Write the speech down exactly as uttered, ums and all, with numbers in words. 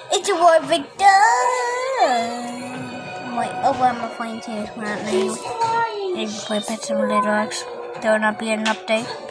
It's your boy Victor. Wait, over on my phone too. Right now, if you play Pet Simulator X, there will not be an update.